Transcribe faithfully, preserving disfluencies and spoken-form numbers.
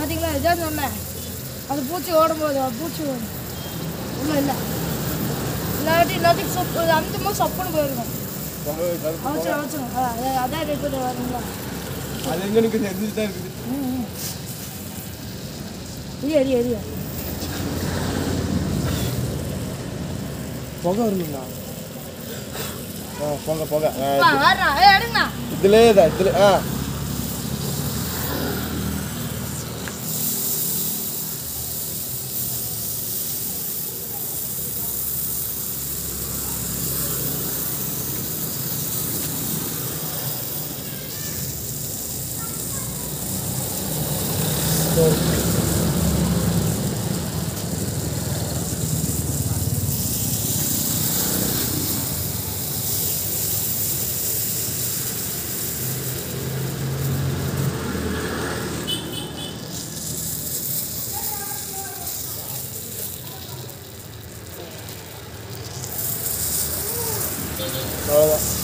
பார்த்தீங்களா இதான் சொன்னேன் அது பூச்சி ஓடும்போது பூச்சி ஓடும் ஒன்றும் இல்லை இல்லாட்டி இல்லாட்டி சொப்பு அந்த மாதிரி சப்புன்னு போயிருக்கும் அவசரம் அவசரம் அதான் அதான் ரிப்போர்ட் வருங்களா அது எங்கே நிற்குது எரிஞ்சுட்டு தான் இருக்குது ம் எரிய எரிய எரிய புகை வருங்களா ஆ போங்க போக வரா எடுங்கண்ணா இதுலே தான் இதுல ஆ அவ்வளோதான்